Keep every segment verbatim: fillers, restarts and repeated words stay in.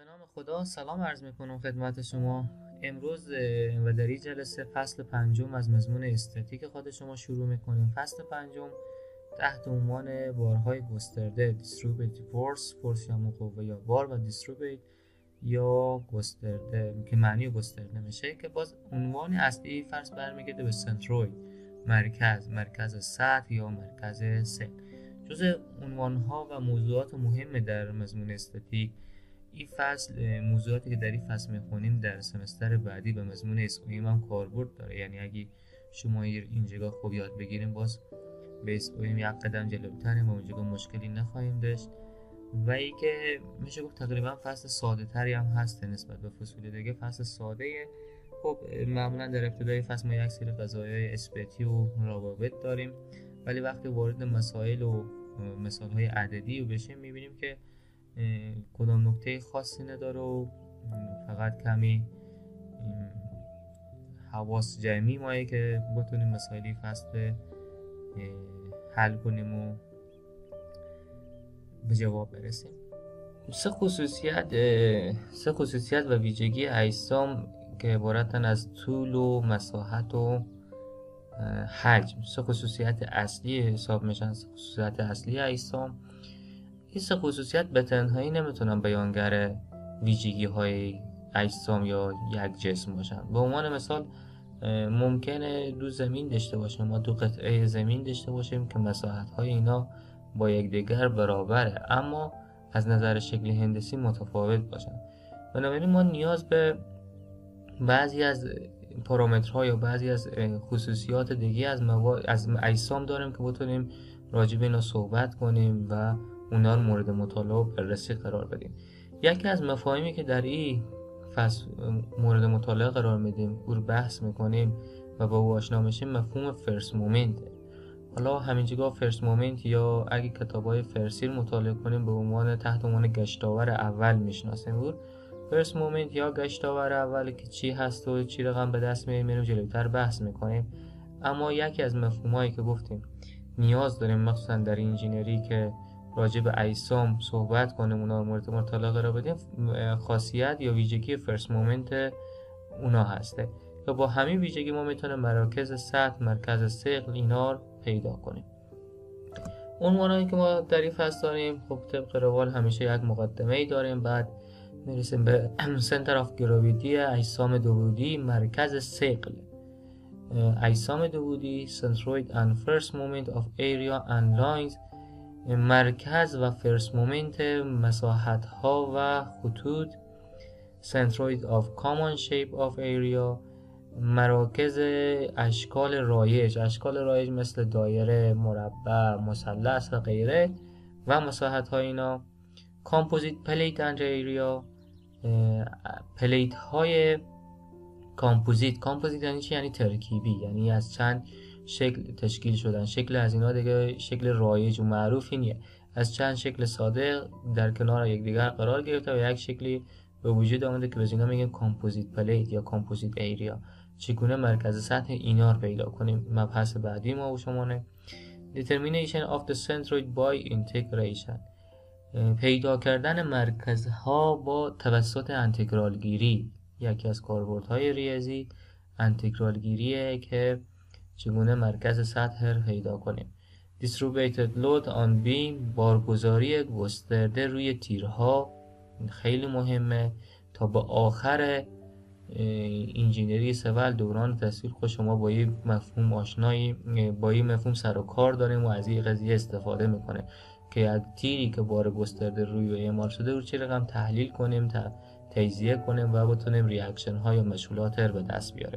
به نام خدا سلام عرض میکنم خدمت شما. امروز و در این جلسه فصل پنجم از مضمون استاتیک خود شما شروع میکنیم. فصل پنجم تحت عنوان بارهای گسترده distributed force، فورس یا قوه یا بار، و distributed یا گسترده که معنی گسترده میشه، که باز عنوان اصلی فرض برمیگرده به سنتروید، مرکز، مرکز سطح یا مرکز ثقل. جز عنوانها و موضوعات مهم در مضمون استاتیک این فصل موضوعاتی که در این فصل میخونیم در سمستر بعدی به مضمون اس او ام هم کاربرد داره. یعنی اگه شما اینجا خوب یاد بگیریم باز به اس او ام یک قدم جلوتریم و اونجا مشکلی نخواهیم داشت. و ای که میشه گفت تقریبا فصل ساده تری هم هست نسبت به فصول دیگه. فصل ساده خب معمولا در ابتدای فصل ما یک سری قضایای اثباتی و روابط داریم، ولی وقتی وارد مسائل و مثال های عددی و بشیم میبینیم که کدام نکته خاصی نداره و فقط کمی حواس جمعی مایه که بتونیم مسائلی فصل حل کنیم و به جواب برسیم. سه خصوصیت سه خصوصیت و ویژگی اجسام که عبارتن از طول و مساحت و حجم، سه خصوصیت اصلی حساب میشن. سه خصوصیت اصلی اجسام، این سه خصوصیت به تنهایی نمیتونن بیانگر ویژگی های اجسام یا یک جسم باشن. به عنوان مثال ممکنه دو زمین داشته باشیم، ما دو قطعه زمین داشته باشیم که مساحت های اینا با یکدیگر برابره، اما از نظر شکل هندسی متفاوت باشن. بنابراین ما نیاز به بعضی از پارامترها یا بعضی از خصوصیات دیگه از مواد از اجسام داریم که بتونیم راجع به اینا صحبت کنیم و اونا رو مورد مطالعه و بررسی قرار بدیم. یکی از مفاهیمی که در این فصل مورد مطالعه قرار میدیم، او رو بحث میکنیم و با او آشنا میشیم، مفهوم فرست مومنت. حالا همینجا فرست مومنت یا اگه کتابای فرسی رو مطالعه کنیم به عنوان تحت عنوان گشتاور اول میشناسیم. او فرست مومنت یا گشتاور اول که چی هست و چی رقم به دست میاریم میریم جلوتر بحث میکنیم. اما یکی از مفهومایی که گفتیم نیاز داریم مخصوصا در انجینری که راجع به اجسام صحبت کنیم، اونا رو مورد مطالعه قرار بدیم، خاصیت یا ویژگی فرست مومنت اونا هسته که با همین ویژگی ما میتونیم مراکز سطح، مرکز ثقل اینا رو پیدا کنیم. عنوانایی که ما در این فصل داریم خب طبق روال همیشه یک مقدمه ای داریم، بعد میرسیم به سنتر آف گراویتی، اجسام دوبودی، مرکز ثقل. اجسام دوبودی centroid and first moment of area and lines، مرکز و فرست مومنت مساحت ها و خطوط، centroid of common shape of area، مراکز اشکال رایج، اشکال رایج مثل دایره، مربع، مثلث و غیره، و مساحت های اینا، composite plate and area، پلیت های کامپوزیت. کامپوزیت یعنی چی؟ یعنی ترکیبی، یعنی از چند شکل تشکیل شدن. شکل از اینا دیگه شکل رایج و معروفی نیه، از چند شکل ساده در کنار یکدیگر قرار گرفته و یک شکلی به وجود آمده که به اینا میگن کامپوزیت پلیت یا کامپوزیت ایریا. چگونه مرکز سطح اینا رو پیدا کنیم؟ مبحث بعدی ما و شمانه. determination of the centroid by integration، پیدا کردن مرکزها با توسط انتگرال گیری. یکی از کاربردهای ریاضی انتگرال گیریه که چگونه مرکز سطح رو پیدا کنیم. distributed load on beam، بارگذاری گسترده روی تیرها، خیلی مهمه تا به آخر انجینری سیول دوران تحصیل خود شما با این مفهوم آشنایی، با این مفهوم سر و کار داریم و از این قضیه استفاده میکنه که یک تیری که بار گسترده روی اعمال شده رو چه رقم تحلیل کنیم، تا تجزیه کنیم و بتونیم ریاکشن ها یا مشغولات رو به دست بیاریم.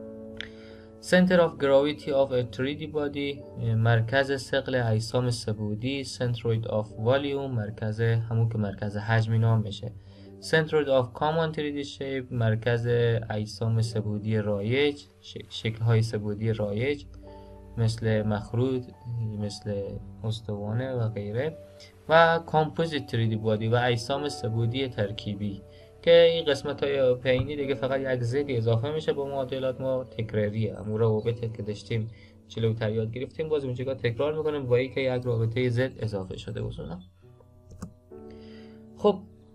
Center of gravity of a تری دی body، مرکز ثقل اجسام سه‌بعدی، centroid of volume، مرکز همون که مرکز حجم نام میشه. centroid of common تری دی shape، مرکز اجسام سه‌بعدی رایج، شکل های سه‌بعدی رایج مثل مخروط، مثل استوانه و غیره. و composite تری دی body و اجسام سه‌بعدی ترکیبی که این قسمت های پایینی دیگه فقط یک زد اضافه میشه با معادلات ما تکراریه. امور روابطی که داشتیم جلوتر یاد گرفتیم باز اونجا تکرار میکنیم با اینکه یک رابطه زد اضافه شده بزنم. خب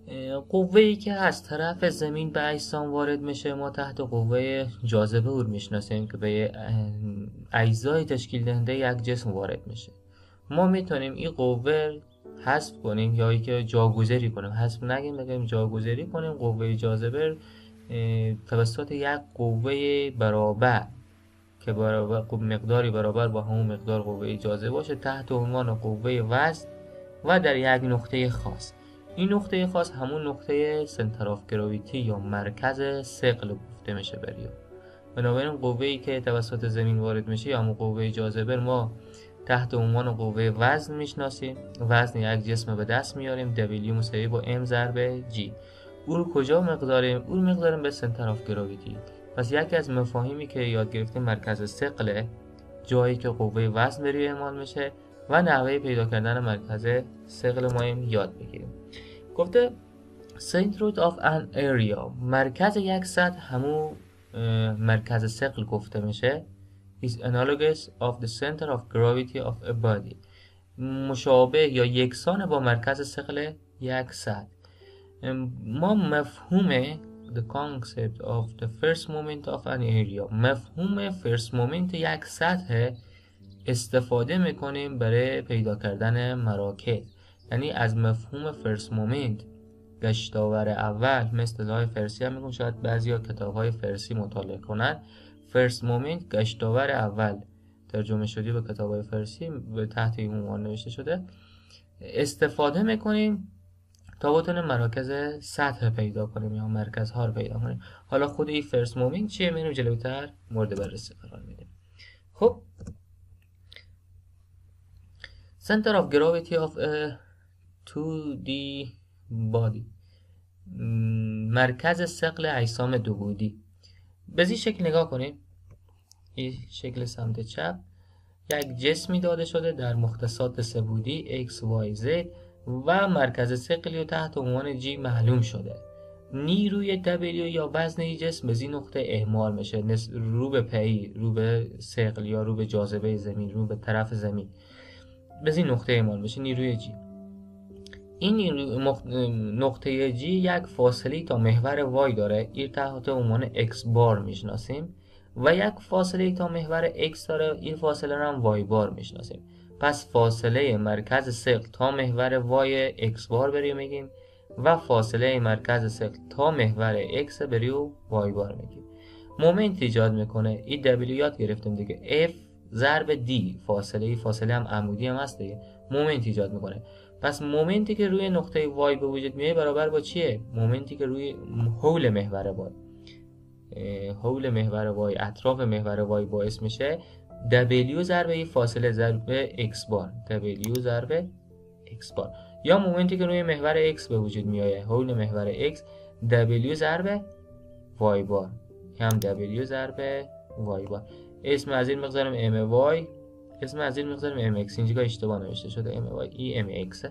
قوه‌ای که از طرف زمین به اجسام وارد میشه ما تحت قوه جاذبه او میشناسیم که به اجزای تشکیل دهنده یک جسم وارد میشه. ما میتونیم این قوه حذف کنیم یا اینکه جاگذاری کنیم. حذف نگیم، بگیم جاگذاری کنیم. قوه جاذبه توسط یک قوه برابر که برابر مقداری برابر با همون مقدار قوه جاذبه باشه تحت عنوان قوه وزن و در یک نقطه خاص. این نقطه خاص همون نقطه سنتر آف گراویتی یا مرکز ثقل گفته میشه بریا. بنابراین قوه‌ای که توسط زمین وارد میشه یا همون قوه جاذبه ما تحت عنوان قوه وزن میشناسیم. وزن یک جسم به دست میاریم، W مساوی با M ضرب G. اون کجا مقداریم؟ اون مقداریم به سنتر آف گراویتی. پس یکی از مفاهیمی که یاد گرفتیم مرکز ثقل، جایی که قوه وزن بر روی اعمال میشه و نحوه پیدا کردن مرکز ثقل ما یاد بگیریم. گفته center of an area، مرکز یک سطح همون مرکز ثقل گفته میشه، is analogous of the center of gravity of a body، مشابه یا یکسان با مرکز ثقل یک سطح. ما مفهوم the concept of the first moment of an area، مفهوم first moment یک سطح استفاده میکنیم برای پیدا کردن مراکز. یعنی از مفهوم فرست مومنت گشتاور اول، مثل اصطلاح فارسی هم میگم، شاید بعضی ها کتاب های فارسی مطالعه کنن، فرست مومنت گشتاور اول ترجمه شدی به کتاب های فارسی به تحت این عنوان نوشته شده، استفاده میکنیم تا بتونیم مراکز سطح پیدا کنیم یا مرکز ها رو پیدا کنیم. حالا خود این فرست مومنت چیه میریم جلوتر مورد بررسی قرار میدیم. خب center of gravity of a تو دی body، مرکز ثقل اجسام دو بودی. به این شکل نگاه کنیم، این شکل سمت چپ یک جسمی داده شده در مختصات سه بودی x y z و مرکز ثقلی و تحت عنوان G معلوم شده. نیروی W یا وزن این جسم به این نقطه اعمال میشه، رو به پی، رو به ثقل یا رو به جاذبه زمین، رو به طرف زمین به این نقطه اعمال میشه، نیروی G. این نقطه G یک فاصله تا محور Y داره، این تحت عنوان X بار میشناسیم، و یک فاصله تا محور X داره، این فاصله رو هم Y بار میشناسیم. پس فاصله مرکز ثقل تا محور Y X بار بریم میگیم و فاصله مرکز ثقل تا محور X بریم Y بار میگیم. مومنت ایجاد میکنه، این W یاد گرفتیم دیگه، F ضرب D، فاصله فاصله هم عمودی هم هست دیگه، مومنت ایجاد میکنه. پس مومنتی که روی نقطه Y به وجود میاد برابر با چیه؟ مومنتی که روی حول محور Y، حول محور Y، اطراف محور Y باعث میشه W ضرب این فاصله ضرب X بار، W ضرب X بار، یا مومنتی که روی محور X به وجود میاد حول محور X، W ضرب Y بار، هم W ضرب Y بار. اسم از این مقدارم ام وای، اسم از این مقدارم ام ایکس، اینجا اشتباه نوشته شده ام وای، ای ام ایکس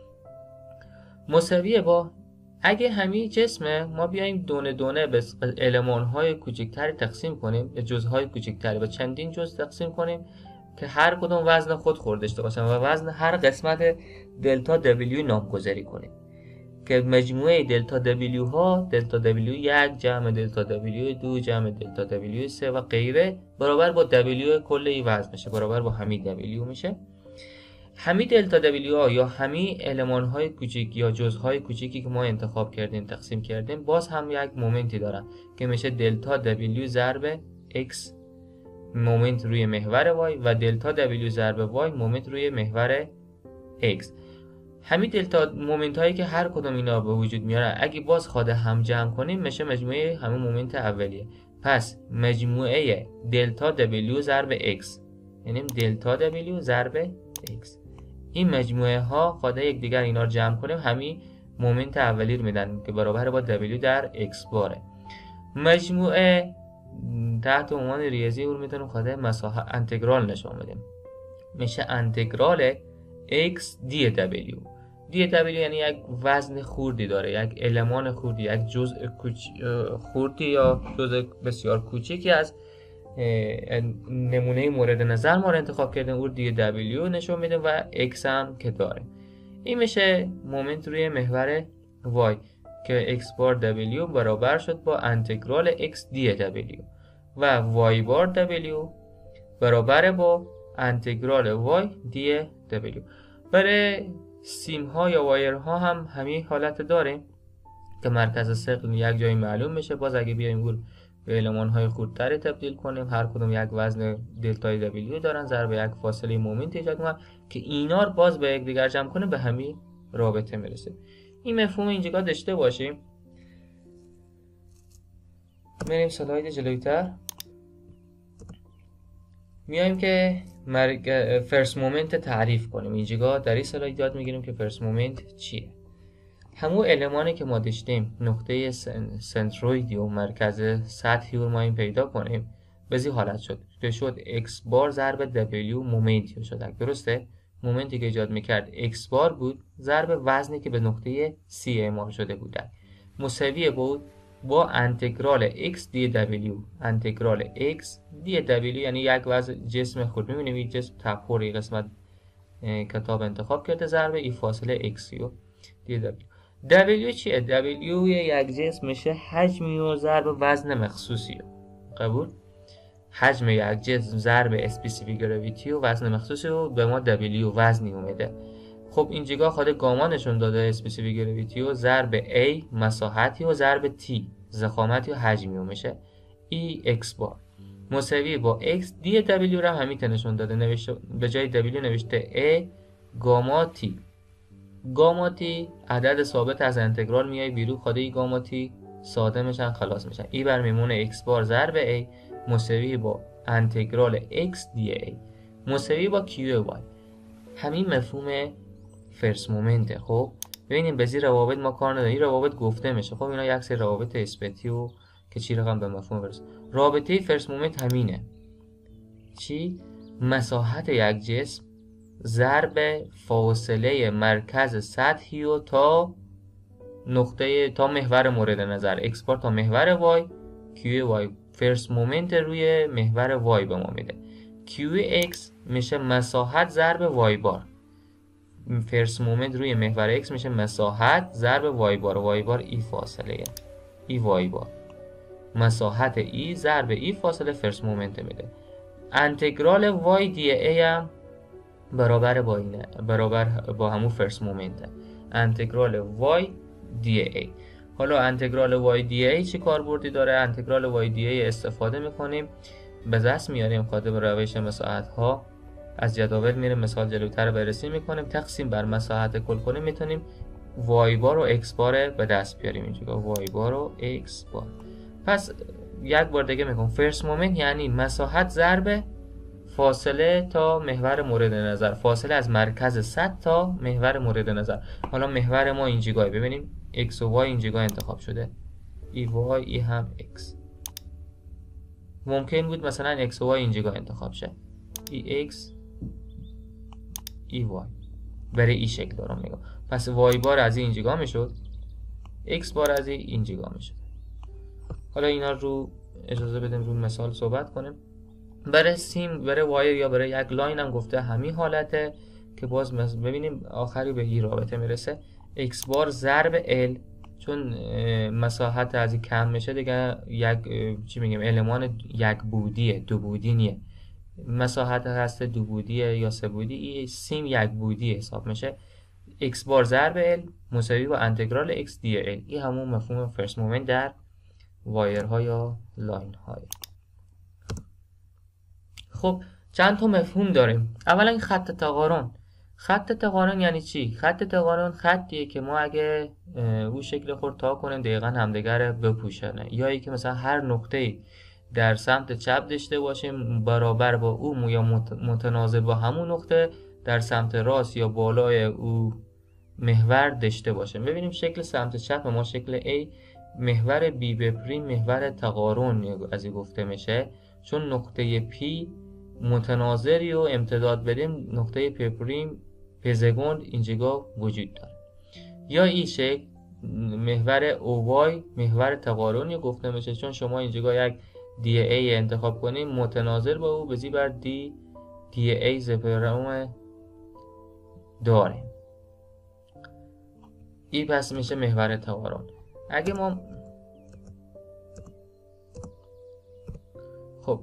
مساویه با، اگه همین جسمه ما بیایم دونه دونه به المان های کوچکتری تقسیم کنیم، به جزهای کوچکتری به چندین جزء تقسیم کنیم که هر کدوم وزن خود خورده داشته باشن و وزن هر قسمت دلتا دبلیو نامگذاری کنیم که مجموعه دلتا دبلیو ها، دلتا دبلیو یک جمع دلتا دبلیو دو جمع دلتا دبلیو سه و غیره برابر با دبلیو کل این وزن میشه، برابر با همین دبلیو میشه. همین دلتا دبلیو ها یا همین المان های کوچیک یا جزءهای کوچیکی که ما انتخاب کردیم تقسیم کردیم باز هم یک مومنتی دارن که میشه دلتا دبلیو ضرب x مومنت روی محور y و دلتا دبلیو ضرب y مومنت روی محور x. همین دلتا مومنت هایی که هر کدوم اینا به وجود میارن اگه باز خود هم جمع کنیم میشه مجموعه همون مومنت اولیه. پس مجموعه دلتا دبلیو ضرب x یعنی دلتا دبلیو ضرب x، این مجموعه ها خود یک دیگر اینا رو جمع کنیم همین مومنت اولی رو میدن که برابر با w در x باره. مجموعه تحت عنوان ریاضی اون میتونیم خود مساحت انتگرال نشون بدیم، میشه انتگرال x dw. dw یعنی یک وزن خوردی داره، یک المان خوردی، یک جزء خوردی یا جزء بسیار کوچیکی از نمونه مورد نظر ما رو انتخاب کردیم، اون دی دبلیو نشون میده و x هم که داره. این میشه مومنت روی محور y. که x بار w برابر شد با انتگرال x دی w و y بار w برابر با انتگرال y دی w. برای سیم ها یا وایر ها هم همین حالت داره که مرکز ثقل یک جایی معلوم بشه. باز اگه بیایم به المان های خردتری تبدیل کنیم، هر کدوم یک وزن دلتای دبلیو دارن ضرب یک فاصله مومنت ایجاد کنن که اینا رو باز به یک دیگر جمع کنه به همین رابطه میرسه. این مفهوم اینجا داشته باشیم. میریم سلاید جلویتر، میایم که مرگ... فرست مومنت تعریف کنیم. اینجا در این سلاید یاد میگیریم که فرست مومنت چیه. همون المانی که ما داشتیم نقطه سنترویدی و مرکز سطحی رو ما این پیدا کنیم به این حالت شد که شد x بار ضرب w مومنتی شد. درسته؟ مومنتی که ایجاد میکرد x بار بود ضرب وزنی که به نقطه C اعمال شده بود مساوی بود با انتگرال x دی w. انتگرال x دی w یعنی یک وزن جسم خود. میبینیم این جسم تپوری قسمت کتاب انتخاب کرده ضرب این فاصله x دی w. W چیه؟ W یک جسم میشه حجمی و ضرب وزن مخصوصی. قبول؟ حجم یک جسم ضرب اسپسیفیک گراویتی و وزن مخصوصی رو به ما W وزنی اومده. خب اینجا خود گاما نشون داده اسپسیفیک گراویتی و ضرب A مساحتی و ضرب T ضخامتی و حجمی رو میشه ای x بار مساوی با x دی W رو هم همین نشون داده. نوشته به جای W نوشته A گاما T. گاما تی عدد ثابت از انتگرال میای بیرون، خود ای گاما تی ساده میشن خلاص میشن. ای بر میمونه x بار ضرب a مساوی با انتگرال x دی a مساوی با q y. همین مفهوم فرست مومنته. خب ببینیم به زیر روابط ما کار نداریم، این روابط گفته میشه. خب اینا یک سری روابط اثباتی و که چی رقم به مفهوم برسه. رابطه فرست مومنت همینه. چی؟ مساحت یک جسم ضرب فاصله مرکز سطحی و تا نقطه تا محور مورد نظر x بار تا محور y q y. فرست مومنت روی محور y به ما میده. qx میشه مساحت ضرب y بار. فرست مومنت روی محور x میشه مساحت ضرب y بار. y بار ای فاصله ای y بار مساحت ای ضرب ای فاصله فرست مومنت میده. انتگرال y دی ای هم برابر با اینه، برابر با همون فرست مومنت. انتگرال y دی ای. حالا انتگرال y دی ای چی کاربردی داره؟ انتگرال y دی ای استفاده میکنیم به دست میاریم خاطر به روش مساحت ها از جداول میریم مثال جلوتر بررسی میکنیم. تقسیم بر مساحت کل کنیم میتونیم y بار و x بار به دست بیاریم. اینجا y بار و x بار. پس یک بار دیگه میگم فرست مومنت یعنی مساحت ضرب فاصله تا محور مورد نظر، فاصله از مرکز سطح تا محور مورد نظر. حالا محور ما اینجا ببینیم x و y اینجا انتخاب شده، ای y ای هم x. ممکن بود مثلا x و y اینجا انتخاب شه، ای x ای y. برای این شکل دارم میگم. پس y بار از این اینجا میشد، x بار از این اینجا میشد. حالا اینا رو اجازه بدیم رو مثال صحبت کنیم. برای سیم، برای وایر یا برای یک لاین هم گفته همین حالته که باز ببینیم آخری به این رابطه میرسه. x بار ضرب l چون مساحت از این کم میشه دیگه یک چی میگیم المان یک بودیه، دو بودی نیه. مساحت هست دو بودیه یا سه بودی، این سیم یک بودی حساب میشه. x بار ضرب l مساوی با انتگرال x دی l. این همون مفهوم فرست مومنت در وایرها یا لاین های. خب چند تا مفهوم داریم. اولا خط تقارن. خط تقارن یعنی چی؟ خط تقارن خطیه که ما اگه او شکل خورد تا کنیم دقیقا همدیگر بپوشنه، یا ای که مثلا هر نقطه در سمت چپ داشته باشیم برابر با او یا متناظر با همون نقطه در سمت راست یا بالای او محور داشته باشیم. ببینیم شکل سمت چپ ما شکل A، محور B به پریم محور تقارن از این گفته میشه، چون نقطه P متناظری و امتداد بدیم نقطه P پریم پزگوند اینجا وجود داره. یا این شکل محور او وای محور تقارنی گفته میشه، چون شما اینجا یک دی ای انتخاب کنیم متناظر با او بزی بر دی دی ای زپرام داریم. این پس میشه محور تقارن. اگه ما خب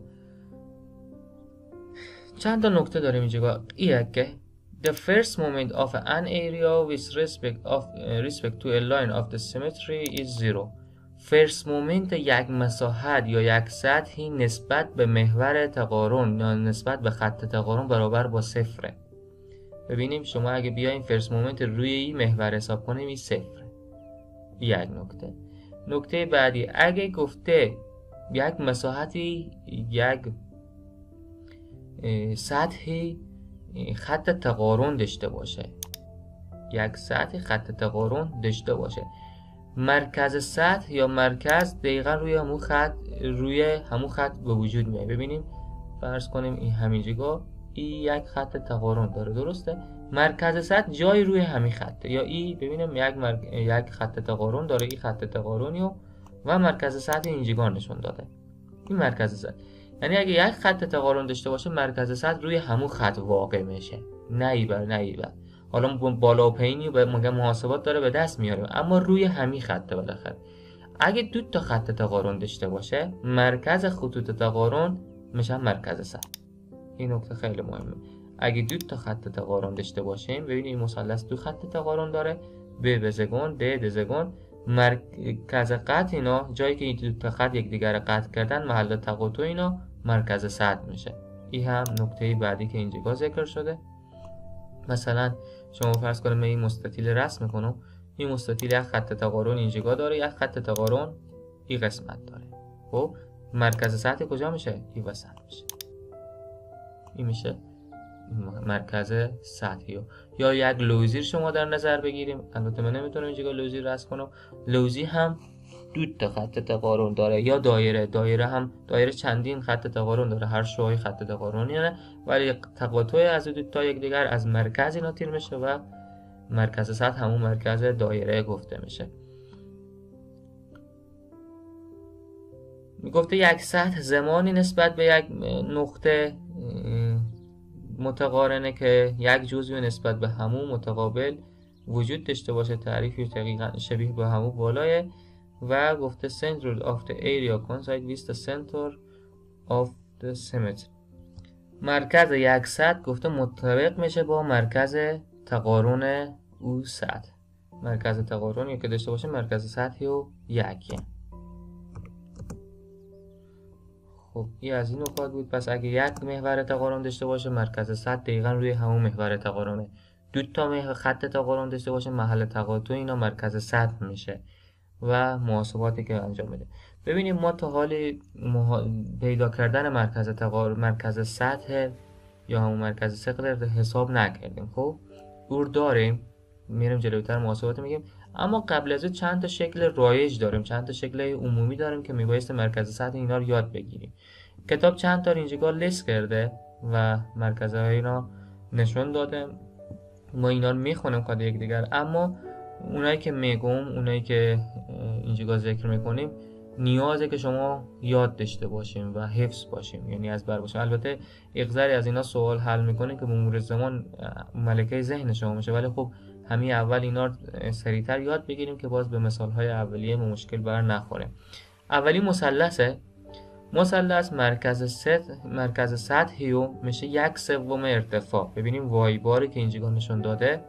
چند تا نکته داریم اینجا. یک که the first moment of an area with respect of uh, respect to a line of the symmetry is zero. فرست مومنت یک مساحت یا یک سطحی نسبت به محور تقارن یا نسبت به خط تقارن برابر با صفره. ببینیم شما اگه بیاین فرست مومنت روی این محور حساب کنیم این صفره. یک نکته. نکته بعدی اگه گفته یک مساحتی یک سطحی خط تقارن داشته باشه، یک سطح خط تقارن داشته باشه، مرکز سطح یا مرکز دقیقا روی همون خط روی همون خط به وجود میاد. ببینیم فرض کنیم این همینجا این یک خط تقارن داره، درسته؟ مرکز سطح جای روی همین خطه، یا این ببینیم یک مرک... یک خط تقارن داره، این خط تقارنیو و مرکز سطح اینجا نشون داده. این مرکز سطح یعنی اگه یک خط تقارن داشته باشه مرکز سطح روی همون خط واقع میشه، نه ایبر نه ایبر. حالا بالا و پایینی و مگه محاسبات داره به دست میاره، اما روی همین خطه بالاخره. اگه دو تا خط تقارن داشته باشه مرکز خطوط تقارن میشه مرکز سطح. این نکته خیلی مهمه. اگه دو تا خط تقارن داشته باشیم، ببینید این مثلث دو خط تقارن داره، ب بزگون د دزگون، مرکز قطع اینا جایی که این دو تا خط یکدیگر قطع کردن محل تقاطع اینا مرکز سطح میشه. این هم نکته بعدی که اینجا ذکر شده. مثلا شما فرض کنید من این مستطیل رسم میکنم، این مستطیل یک خط تقارن اینجا داره، یک خط تقارن این قسمت داره. خب مرکز سطح کجا میشه؟ این وسط میشه. این میشه مرکز سطحی. یا یک لوزی شما در نظر بگیریم، البته من نمیتونم اینجا لوزی رسم کنم. لوزی هم دو تا خط تقارن داره، یا دایره دایره هم دایره چندین خط تقارن داره، هر شوهای خط تقارنی نه، ولی تقاطع از دو تا یکدیگر از مرکز اینا تیر میشه و مرکز سطح همون مرکز دایره گفته میشه. میگفته یک سطح زمانی نسبت به یک نقطه متقارنه که یک جزئی نسبت به همون متقابل وجود داشته باشه. تعریفی دقیقاً شبیه به همون بالایه و گفته central of the area coincide with the center of the symmetry. مرکز یک سطح گفته مطابق میشه با مرکز تقارن او سطح. مرکز تقارنی که داشته باشه مرکز سطحی و یکیه. خب این از این نکات بود. پس اگه یک محور تقارن داشته باشه مرکز سطح دقیقاً روی همون محور تقارنه. دو تا محور خط تقارن داشته باشه محل تقاطع اینا مرکز سطح میشه و محاسباتی که انجام میده. ببینیم ما تا حال مح... پیدا کردن مرکز تقارن مرکز سطح یا همون مرکز ثقل حساب نکردیم. خب اور داریم، میریم جلوتر محاسبات میگیم، اما قبل از اون چند تا شکل رایج داریم، چند تا شکل عمومی داریم که میبایست مرکز سطح اینا رو یاد بگیریم. کتاب چند تا اینجا لیست کرده و مرکزهای اینا نشون داده، ما اینا رو میخونیم کاد یک دیگر، اما اونایی که میگم اونایی که اینجا ذکر میکنیم نیازه که شما یاد داشته باشیم و حفظ باشیم، یعنی از بر باشیم. البته اقذاری از اینا سوال حل میکنه که به مرور زمان ملکه ذهن شما میشه، ولی خب همین اول اینا رو سریعتر یاد بگیریم که باز به مثالهای اولیه ما مشکل بر نخوره. اولی مثلثه. مثلث مرکز سطح مرکز سطحی و میشه یک سوم ارتفاع. ببینیم وای باری که اینجا نشون داده،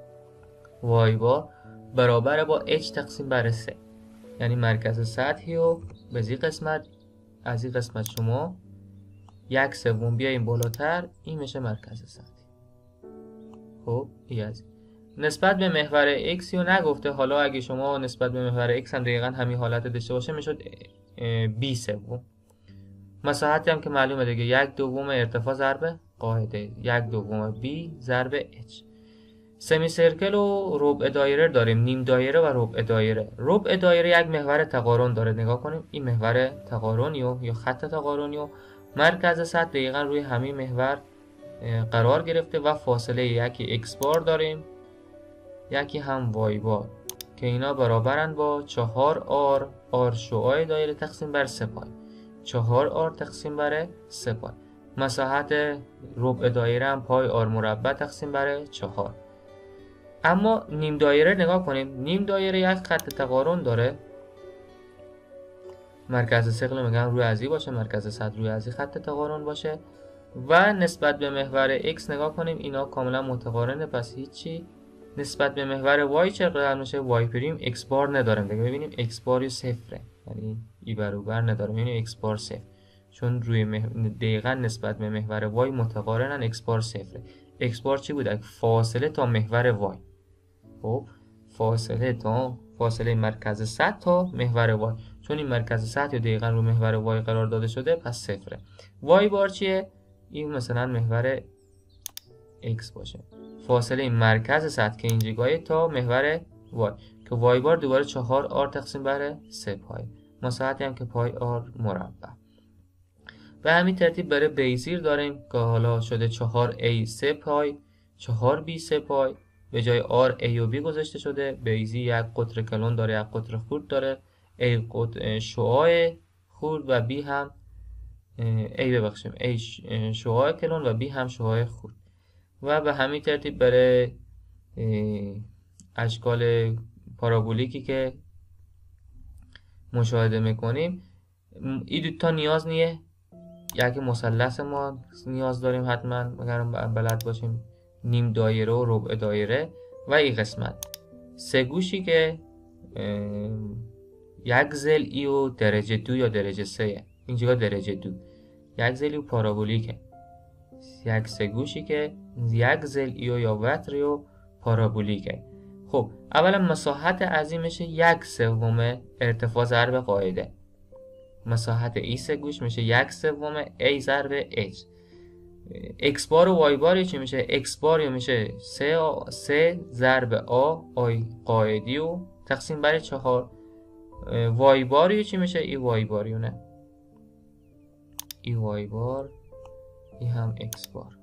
وای بار برابر با h تقسیم بر سه، یعنی مرکز سطحی و به این قسمت از این قسمت شما یک سوم بیایم بالاتر، این میشه مرکز سطحی. خب این از نسبت به محور x رو نگفته، حالا اگه شما نسبت به محور x هم دقیقا همین حالت داشته باشه میشد b سوم. مساحتی هم که معلومه دیگه، یک دوم ارتفاع ضرب قاعده، یک دوم b ضرب h. سمی سرکل و ربع دایره داریم، نیم دایره و ربع دایره. ربع دایره یک محور تقارن داره، نگاه کنیم این محور تقارنیو یا خط تقارنیو مرکز سطح دقیقا روی همین محور قرار گرفته و فاصله یکی x بار داریم یکی هم y بار که اینا برابرن با چهار آر آر شعاع دایره تقسیم بر سه پای، چهار آر تقسیم بر سه پای. مساحت ربع دایره هم پای آر مربع تقسیم بر چهار. اما نیم دایره نگاه کنیم. نیم دایره یک خط تقارن داره، مرکز ثقل میگن روی ازی باشه، مرکز سطح روی ازی خط تقارن باشه و نسبت به محور x نگاه کنیم اینا کاملا متقارنه، پس هیچی. نسبت به محور y چه قرار میشه؟ y پریم x بار نداریم دیگه، ببینیم x بار صفره، یعنی ای برابر نداره، یعنی x بار صفر، چون روی مح... دقیقاً نسبت به محور y متقارنن، x بار صفره. x بار چی بوده؟ فاصله تا محور y. خب فاصله تا فاصله مرکز سطح تا محور y، چون این مرکز سطح دقیقاً رو محور y قرار داده شده پس صفره. y بار چیه؟ این مثلا محور x باشه. فاصله مرکز سطح که اینجگاهی تا محور y که y بار دوباره چهار آر تقسیم بر سه پای، مساحتی هم که پای آر مربع. به همین ترتیب برای بیزیر داریم که حالا شده چهار ای سه پای، چهار بی سه پای، به جای آر ای و بی گذاشته شده. بیزی یک قطر کلون داره، یک قطر خورد داره، ای قطر شعاع خورد و بی هم ای ببخشیم ای شعاع کلون و بی هم شعاع خورد. و به همین ترتیب برای اشکال پارابولیکی که مشاهده میکنیم این دوتا نیاز نیه. یک مثلث ما نیاز داریم حتما اگر بلد باشیم، نیم دایره و ربع دایره و این قسمت سه گوشی که یک ضلعی و درجه دو یا درجه سه، اینجا درجه دو، یک ضلعی و پارابولیکه، یک سه گوشی که یک ضلعی و یا وتری و پارابولیکه. خب اولا مساحت عظیمش یک سوم ارتفاع ضرب قاعده، مساحت ای سه گوش میشه یک سوم ای ضرب h. x بار و y بار چی میشه؟ x بار میشه سه ضرب آ آی قاعدی و تقسیم بر چهار. y بار چی میشه؟ ای y باریونه، ای y بار، ای هم x بار.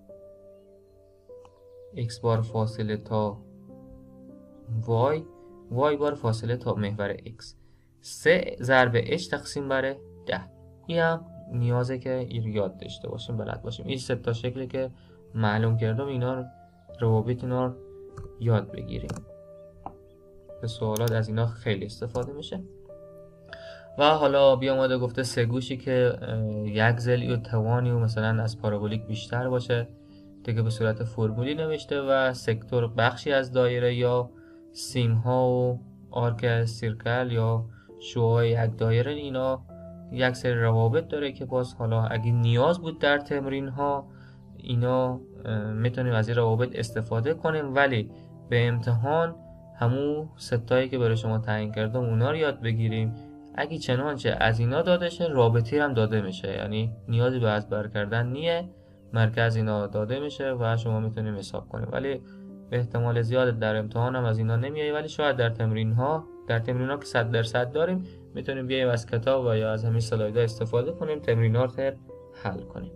x بار فاصله تا y، y بار فاصله تا محور x، سه ضرب h تقسیم بر ده. این هم نیازه که این یاد داشته باشیم، بلد باشیم. این سه تا شکلی که معلوم کردم اینا روابط اینا رو یاد بگیریم. به سوالات از اینا خیلی استفاده میشه. و حالا بیاماده گفته سه گوشی که یک ضلعی و توانی و مثلا از پارابولیک بیشتر باشه دیگه به صورت فرمولی نوشته و سکتور بخشی از دایره یا سیم ها و آرک سیرکل یا شعاع یک دایره اینا یک سری روابط داره که باز حالا اگه نیاز بود در تمرین ها اینا میتونیم از این روابط استفاده کنیم، ولی به امتحان همون ستایی که برای شما تعیین کردم اونا رو یاد بگیریم. اگه چنانچه از اینا داده شه رابطی هم داده میشه، یعنی نیازی به از بر کردن نیه، مرکز اینا داده میشه و شما میتونیم حساب کنیم. ولی به احتمال زیاد در امتحان هم از اینا نمیایی، ولی شاید در تمرین ها در تمرین ها که صد درصد داریم میتونیم بیایم از کتاب و یا از همین سلایدها استفاده کنیم، تمرینات رو حل کنیم.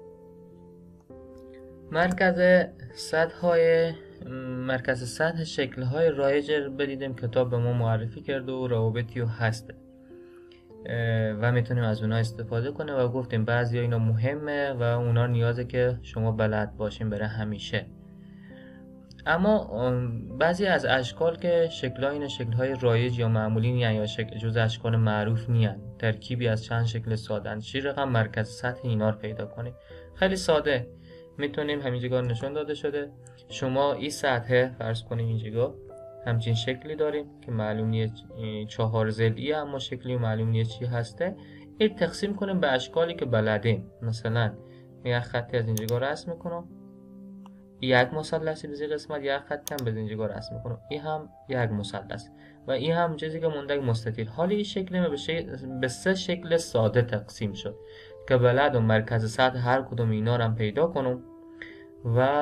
مرکز سطح های مرکز سطح شکل های رایج بدیدیم کتاب به ما معرفی کرده و روابطی و هسته و میتونیم از اونها استفاده کنیم و گفتیم بعضی اینا مهمه و اونا نیازه که شما بلد باشین برای همیشه. اما بعضی از اشکال که شکل‌ها این شکل‌های رایج یا معمولی نیان یا شکل جز اشکال معروف نیان، ترکیبی از چند شکل ساده، چی رقم مرکز سطح اینا رو پیدا کنیم. خیلی ساده میتونیم همینجا نشون داده شده. شما این سطح فرض کنیم اینجا همچین شکلی داریم که معلوم نیه چهار ضلعیه اما شکلی معلوم نیه چی هسته. این تقسیم کنیم به اشکالی که بلدیم. مثلا یک خطی از اینجا رسم میکنم، یک مثلثی به این قسمت، یک خط هم به اینجا رسم میکنم، این هم یک مثلث و این هم چیزی که مونده مستطیل. حالا این شکل به سه شکل ساده تقسیم شد که بلدم مرکز سطح هر کدوم اینا رو هم پیدا کنم و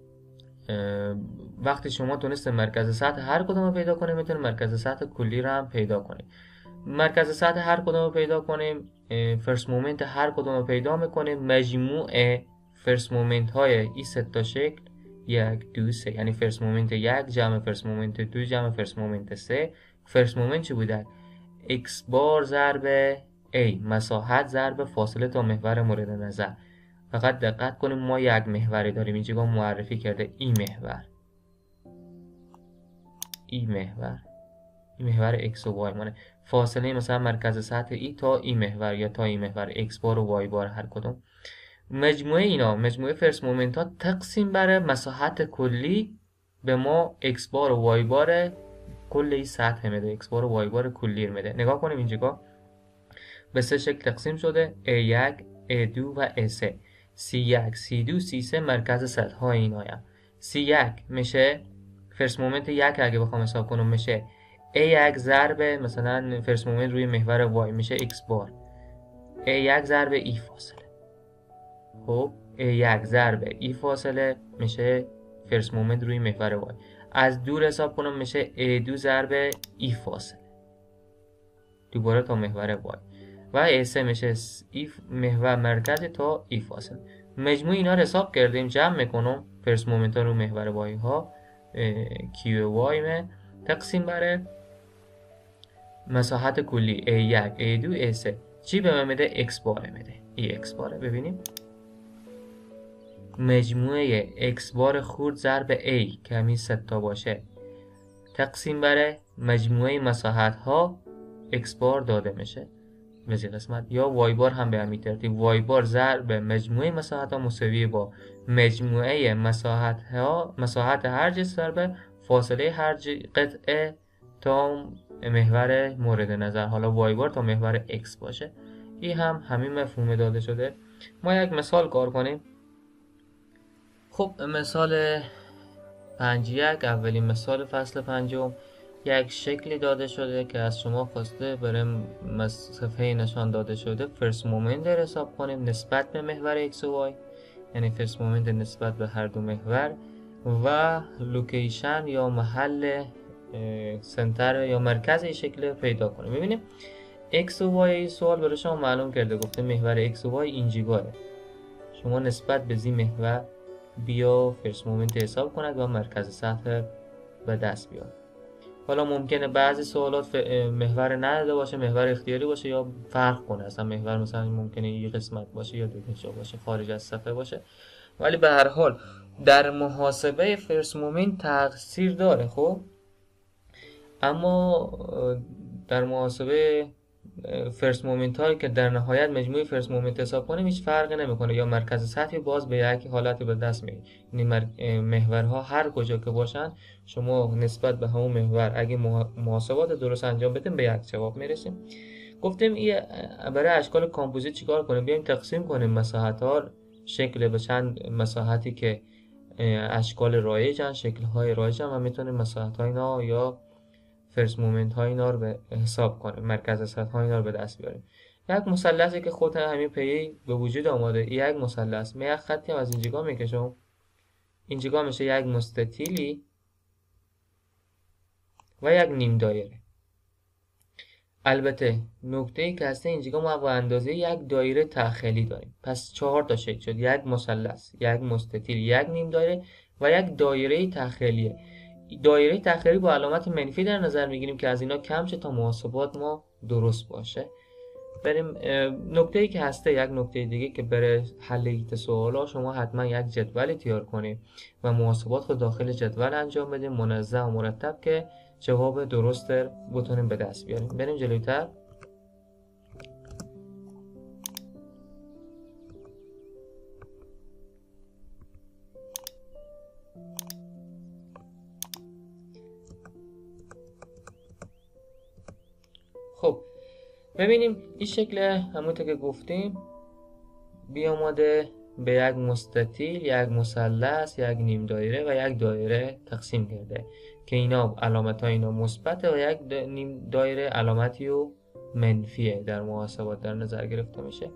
وقتی شما تونست مرکز سطح هر کدوم رو پیدا کنیم میتونیم مرکز سطح کلی رو هم پیدا کنیم. مرکز سطح هر کدوم رو پیدا کنیم، فرست مومنت هر کدوم رو پیدا میکنیم، مجموع فرست مومنت های این سه تا شکل یک دو سه، یعنی فرست مومنت یک جمع فرست مومنت دو جمع فرست مومنت سه. فرست مومنت چی بوده؟ x بار ضرب a، مساحت ضرب فاصله تا محور مورد نظر. فقط دقت کنیم ما یک محوری داریم، اینجا معرفی کرده این محور ای محور، این محور x و y مانه. فاصله مثلا مرکز سطح ای تا ای محور یا تا ای محور x بار و y بار هر کدوم. مجموعه اینا، مجموعه فرس مومنت ها تقسیم بر مساحت کلی به ما x بار و y بار کل این سطح میده، x بار و y بار کلی میده. نگاه کنیم اینجا به سه شکل تقسیم شده: ای یک، ای دو و ای سه. سی یک، سی دو، سی سه مرکز سطح های اینا هم. سی یک میشه فرس مومنت یک، اگه بخوام حساب کنم میشه ای یک ضرب مثلا فرس مومنت روی محور y میشه x بار، ای یک ضرب ای فاصله. خب ای یک ضرب ای فاصله میشه فرس مومنت روی محور y. از دور حساب کنم میشه ای دو ضرب ای فاصله دوباره تا محور y و ای سه میشه ای محور مرکز تا ای فاصله. مجموع اینا رو حساب کردیم، جمع میکنم فرس مومنت ها رو محور y ها کیو وای می تقسیم بر مساحت کلی ای یک، ای دو، ای سه. چی به من میده؟ x باره میده، ای x باره. ببینیم مجموعه x بار خورد ضرب a که همین سه تا باشه تقسیم بر مجموعه مساحت ها x بار داده میشه وزی قسمت، یا y بار هم به همین ترتیب. y بار ضرب مجموعه مساحت ها مساوی با مجموعه مساحت ها مساحت هر جسم ضرب فاصله هر قطعه تا محور مورد نظر. حالا y بار تا محور x باشه. این هم همین مفهوم داده شده. ما یک مثال کار کنیم. خب مثال پنج یک، اولین مثال فصل پنجم، یک شکلی داده شده که از شما خواسته بریم صفحه نشان داده شده فرس مومنت رو حساب کنیم نسبت به محور x و y، یعنی فرس مومنت نسبت به هر دو محور، و لوکیشن یا محل سنتر یا مرکز این شکل پیدا کنیم. ببینیم x و y سوال برای شما معلوم کرده، گفته محور x و y اینجیگاره. شما نسبت به زی محور بیا فرس مومنت حساب کند و مرکز سطح به دست بیار. حالا ممکنه بعضی سوالات محور نداده باشه، محور اختیاری باشه یا فرق کنه، اصلا محور مثلا ممکنه یک قسمت باشه یا دو تا باشه، خارج از صفحه باشه. ولی به هر حال در محاسبه فرس مومنت تاثیر داره. خب اما در محاسبه فرس مومنت هایی که در نهایت مجموعی فرس مومنت حساب کنیم هیچ فرقی نمیکنه، یا مرکز سطحی باز به یک حالتی به دست میاد. یعنی محورها هر کجا که باشن شما نسبت به همون محور اگه محاسبات درست انجام بدیم به یک جواب میرسیم. گفتیم این برای اشکال کامپوزیت چیکار کنیم؟ بیایم تقسیم کنیم مساحت ها شکل به چند مساحتی که اشکال رایجن، شکل های رایجن، و میتونیم مساحت های اینا یا فرس مومنت های اینا رو به حساب کنیم، مرکز سطح های اینا رو به دست بیاریم. یک مثلثی که خود همین پی به وجود آمده، یک مثلث. من یک خطی هم از اینجا میکشم، اینجا میشه یک مستطیلی و یک نیم دایره. البته نکته‌ای که هست اینجا ما با اندازه یک دایره تخیلی داریم، پس چهار تا شکل شد: یک مثلث، یک مستطیل، یک نیم دایره و یک دایره تخیلیه. دایره تخیلی با علامت منفی در نظر میگیریم که از اینا کم شه تا محاسبات ما درست باشه. بریم نکته‌ای که هسته، یک نکته دیگه که برای حل این سوالا شما حتما یک جدول تیار کنید و محاسبات رو داخل جدول انجام بدیم منظم و مرتب که جواب درست بتونیم به دست بیاریم. بریم جلوتر. خب ببینیم این شکل همونطور که گفتیم بیاماده به یک مستطیل، یک مثلث، یک نیم دایره و یک دایره تقسیم کرده که اینا علامت ها اینا مثبته و یک نیم دایره علامتی و منفیه در محاسبات در نظر گرفته میشه.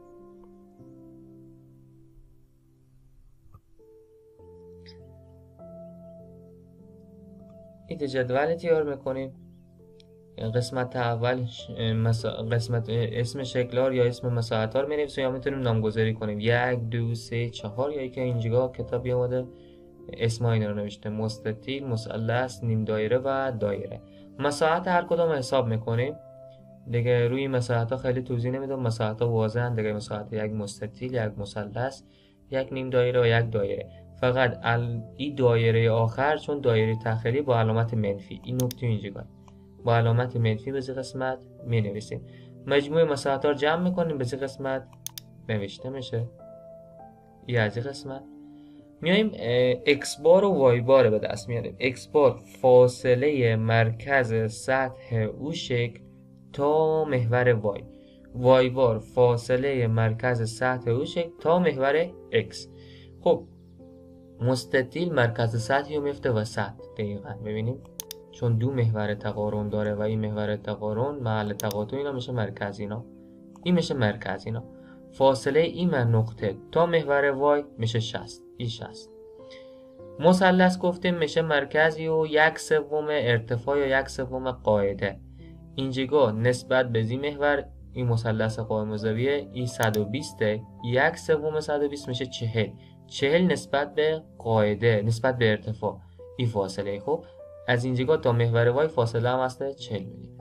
این جدول تیار میکنیم. قسمت اول قسمت اسم شکلار یا اسم مساحت ها رو می‌نویسیم یا میتونیم نامگذاری کنیم: یک، دو، سه، چهار، یا که اینجا کتابی اومده اسم ها اینا رو نوشته: مستطیل، مثلث، نیم دایره و دایره. مساحت هر کدوم حساب میکنیم دیگه. روی مساحت ها خیلی توضیح نمیدم، مساحت ها واضحن دیگه. مساحت یک مستطیل، یک مثلث، یک نیم دایره و یک دایره. فقط ال... این دایره آخر چون دایره تخیلی با علامت منفی، این نکته اینجا با علامت منفی به قسمت می نویسیم. مجموع مساحت ها رو جمع میکنیم، به قسمت نوشته میشه. این از قسمت میایم اکس بار و وای بار به دست میاریم. اکس بار فاصله مرکز سطح او شکل تا محور وای، وای بار فاصله مرکز سطح او شکل تا محور اکس. خب مستطیل مرکز سطحی رو میفته وسط دقیقا، ببینیم چون دو محور تقارن داره و این محور تقارن محل تقاطع اینا میشه مرکز، اینا این میشه مرکز، اینا فاصله این من نقطه تا محور وای میشه شصت، این شصت. مثلث گفتیم میشه مرکزی و یک سوم ارتفاع یا یک سوم قاعده. اینجا نسبت به این محور این مثلث قائم الزاویه این صد و بیست، یک سوم صد و بیست میشه چهل، چهل نسبت به قاعده نسبت به ارتفاع این فاصله. خب از اینجا تا محور وای فاصله هم هسته چهل میلیمتر.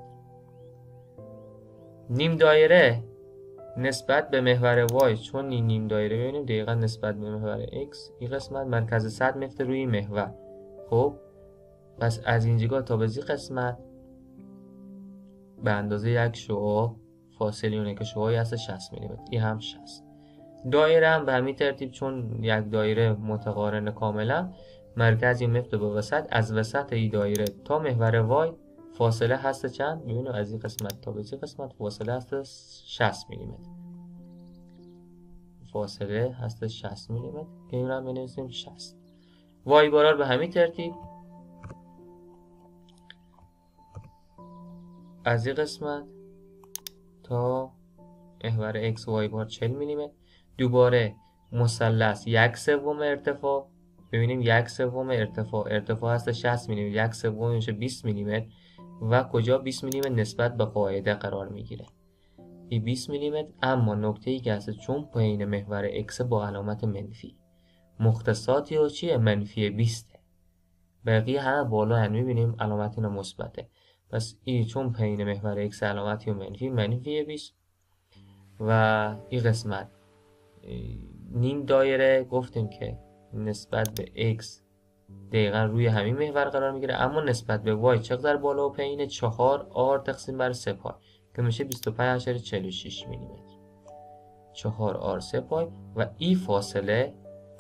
نیم دایره نسبت به محور وای، چون این نیم دایره ببینیم دقیقا نسبت به محور x، این قسمت مرکز سطح میفته روی محور. خب پس از اینجا تا به این قسمت به اندازه یک شعاع فاصله اونه که شعاعی هست شصت میلیمتر، این هم شصت. دایره هم به همین ترتیب چون یک دایره متقارن کاملا مرکزی میفته به وسط، از وسط این دایره تا محور وای فاصله هست چند؟ میبینیم از این قسمت تا به این قسمت فاصله هست شصت میلیمتر، فاصله هست شصت میلیمتر که این رو هم بنویسیم شصت. وای بارار به همین ترتیب از این قسمت تا محور x وای بار چهل میلیمتر. دوباره مثلث یک سوم ارتفاع، ببینیم یک سوم ارتفاع ارتفاع هست شصت میلیمتر، یک سوم میشه بیست میلیمتر و کجا بیست میلیمتر نسبت به قاعده قرار میگیره این بیست میلیمتر. اما نکته ای که هست چون پایین محور x با علامت منفی، مختصاتی و چیه منفی بیست، بقیه همه بالا هم میبینیم علامت اینا مثبته. پس این چون پایین محور x علامتی و منفی منفی بیست و این قسمت نیم دایره گفتیم که نسبت به x دقیقا روی همین محور قرار میگیره، اما نسبت به y چقدر بالا و پایین؟ چهار آر تقسیم بر سه پای که میشه بیست و پنج اشاری چهل و شش میلیمتر. چهار آر سه پای و این فاصله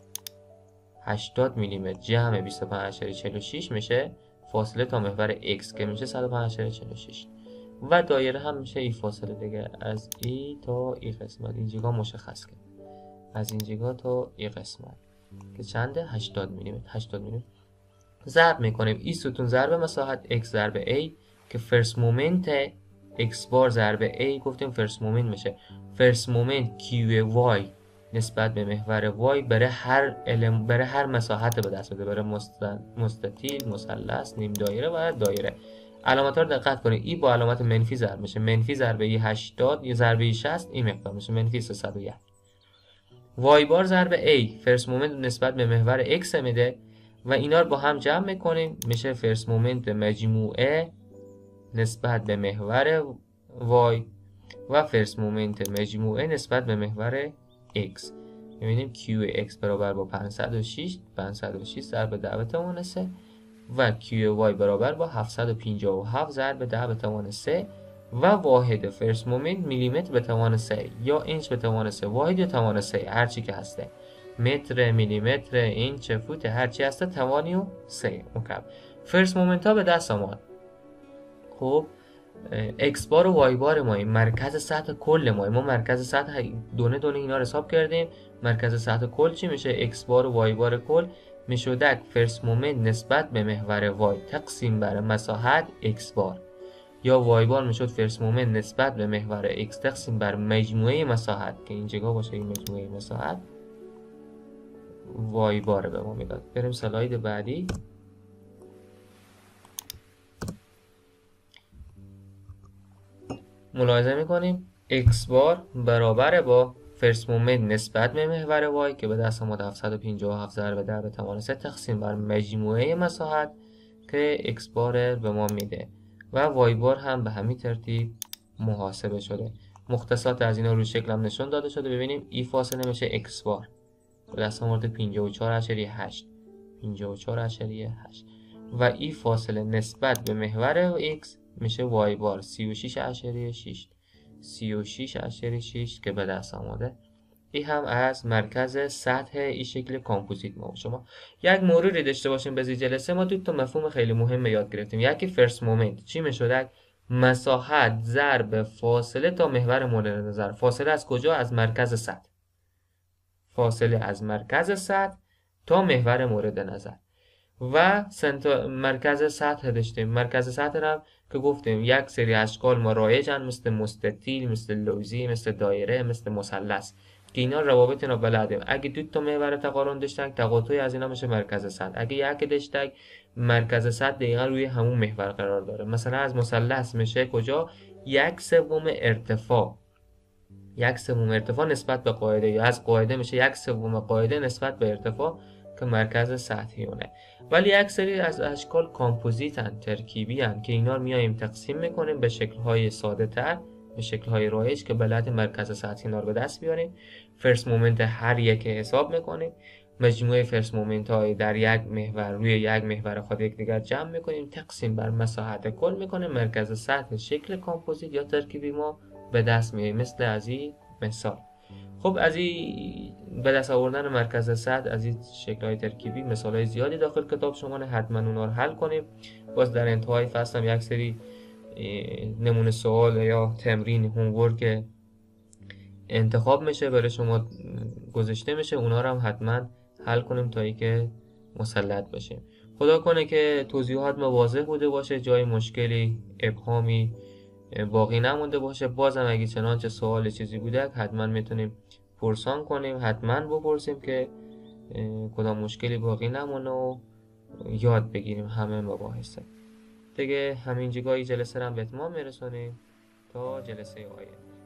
هشتاد میلیمتر جمع بیست و پنج اشاری چهل و شش میشه فاصله تا محور x که میشه صد و پنج اشاری چهل و شش و دایره هم میشه این فاصله دیگه از ای تا این قسمت اینجا مشخص کرد، از اینجا تا این قسمت که چنده؟ هشتاد میلیمتر. هشتاد میلیمتر ضرب میکنیم این ستون ضرب مساحت x ضرب a که فرست مومنت x بار ضرب a گفتیم فرست مومنت میشه فرست مومنت q y نسبت به محور y برای هر علم برای هر مساحت به دست بده، برای مستطیل، مثلث، نیم دایره و دایره. علامت‌ها رو دقت کنید، این با علامت منفی ضرب میشه، منفی ضرب هشتاد یا ضرب شصت این مقدار میشه منفی سیصد و یک. وای بار ضرب A فرست مومنت نسبت به محور x میده و اینا رو با هم جمع میکنیم میشه فرست مومنت مجموعه نسبت به محور y و فرست مومنت مجموعه نسبت به محور x. میبینیم q x برابر با پانصد و شش، پانصد و شش ضرب ده به توان سه و q y برابر با هفتصد و پنجاه و هفت ضرب ده به توان سه و واحد فرست مومنت میلیمتر به توان سه یا اینچ به توان سه، واحد یا توان سه هرچی که هسته، متر، میلیمتر، اینچ، فوت، هرچی هسته توانی و سه مکعب. فرست مومنت ها به دست آمد. خب x بار و y بار ما این مرکز سطح کل ما ما مرکز سطح دونه دونه اینا رو حساب کردیم. مرکز سطح کل چی میشه؟ x بار و y بار کل میشودک فرست مومنت نسبت به محور y تقسیم بر مساحت x بار یا وای بار میشد فرست مومنت نسبت به محور x تقسیم بر مجموعه مساحت که این جگاه باشه این مجموعه مساحت وای بار به ما میداد. بریم سلاید بعدی. ملاحظه میکنیم x بار برابر با فرست مومنت نسبت به محور y که به دست آمد هفتصد و پنجاه و هفت ضرب ده به توان سه تقسیم بر مجموعه مساحت که x بار به ما میده و وای بار هم به همین ترتیب محاسبه شده. مختصات از اینا روی شکل هم نشون داده شده. ببینیم این فاصله میشه x بار دست مورد پنجاه و چهار اشاریه هشت پنجاه و چهار اشاریه هشت و این فاصله نسبت به محور x میشه وای بار سی و شش اشاریه شش سی و شش اشاریه شش که به دست آمده. این هم از مرکز سطح این شکل کامپوزیت ما. شما یک مروری داشته باشیم به جلسه ما دو تا مفهوم خیلی مهم یاد گرفتیم. یکی فرست مومنت چی میشد؟ مساحت ضرب فاصله تا محور مورد نظر. فاصله از کجا؟ از مرکز سطح. فاصله از مرکز سطح تا محور مورد نظر. و مرکز سطح داشتیم. مرکز سطح هم که گفتیم یک سری اشکال ما رایجن، مثل مستطیل، مثل لوزی، مثل دایره، مثل مثلث که اینا روابط اینا بلدیم. اگه دو تا محور تقارن داشتن تقاطعی از اینا میشه مرکز سطح. اگه یک داشتن مرکز سطح دقیقا روی همون محور قرار داره. مثلا از مثلث میشه کجا؟ یک سوم ارتفاع یک سوم ارتفاع نسبت به قاعده، یا از قاعده میشه یک سوم قاعده نسبت به ارتفاع که مرکز سطحی اونه. ولی یک سری از اشکال کامپوزیتن، ترکیبی هن که اینا رو میایم تقسیم میکنیم به شکل‌های ساده تر، به شکل‌های رایج که بلد مرکز سطحی اینا رو به دست بیاریم. فرست مومنت هر یک حساب میکنیم، مجموعه فرست مومنت های در یک محور روی یک محور خود یکدیگر جمع میکنیم، تقسیم بر مساحت کل میکنیم، مرکز سطح شکل کامپوزیت یا ترکیبی ما به دست میاریم. مثل از این مثال. خب از این به دست آوردن مرکز سطح از این شکل‌های ترکیبی مثال‌های زیادی داخل کتاب شما، حتما اونا رو حل کنیم. باز در انتهای فصل هم یک سری نمونه سوال یا تمرین هومورک انتخاب میشه برای شما گذاشته میشه، اونا رو هم حتما حل کنیم تا اینکه مسلط بشیم. خدا کنه که توضیحات ما واضح بوده باشه، جای مشکلی ابهامی باقی نمونده باشه. بازم اگه چنانچه سوال چیزی بوده حتما میتونیم پرسان کنیم، حتما بپرسیم که کدام مشکلی باقی نمونه و یاد بگیریم همه مباحثه دیگه. همین جگاهی جلسه رو هم به اتمام میرسونیم تا جلسه آینده.